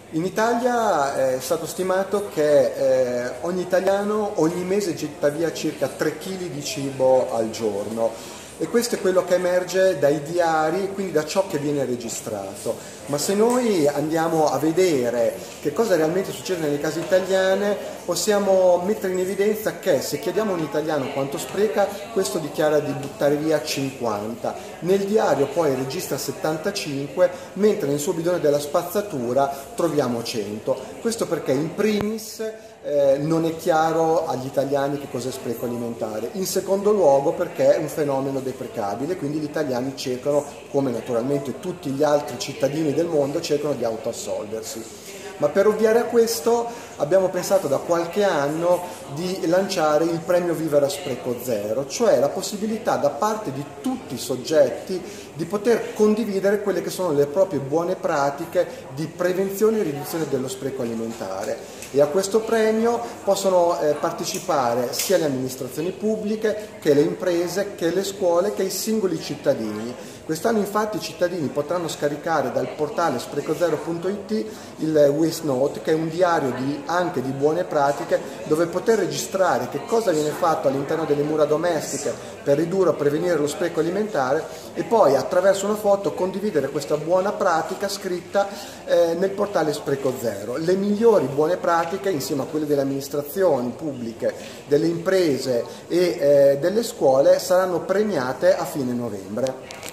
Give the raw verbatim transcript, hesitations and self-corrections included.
In Italia è stato stimato che eh, ogni italiano ogni mese getta via circa tre chili di cibo al giorno e questo è quello che emerge dai diari, quindi da ciò che viene registrato. Ma se noi andiamo a vedere che cosa realmente succede nelle case italiane, possiamo mettere in evidenza che se chiediamo a un italiano quanto spreca, questo dichiara di buttare via cinquanta. Nel diario poi registra settantacinque, mentre nel suo bidone della spazzatura troviamo cento. Questo perché in primis eh, non è chiaro agli italiani che cos'è spreco alimentare. In secondo luogo perché è un fenomeno deprecabile, quindi gli italiani cercano, come naturalmente tutti gli altri cittadini del mondo, cercano di autoassolversi. Ma per ovviare a questo abbiamo pensato da qualche anno di lanciare il premio Vivere a Spreco Zero, cioè la possibilità da parte di tutti i soggetti di poter condividere quelle che sono le proprie buone pratiche di prevenzione e riduzione dello spreco alimentare. E a questo premio possono eh, partecipare sia le amministrazioni pubbliche che le imprese, che le scuole, che i singoli cittadini. Quest'anno infatti i cittadini potranno scaricare dal portale spreco zero punto it il Waste Note, che è un diario di, anche di buone pratiche, dove poter registrare che cosa viene fatto all'interno delle mura domestiche per ridurre o prevenire lo spreco alimentare e poi attraverso una foto condividere questa buona pratica scritta eh, nel portale Spreco Zero. Le migliori buone pratiche, insieme a quelle delle amministrazioni pubbliche, delle imprese e eh, delle scuole, saranno premiate a fine novembre.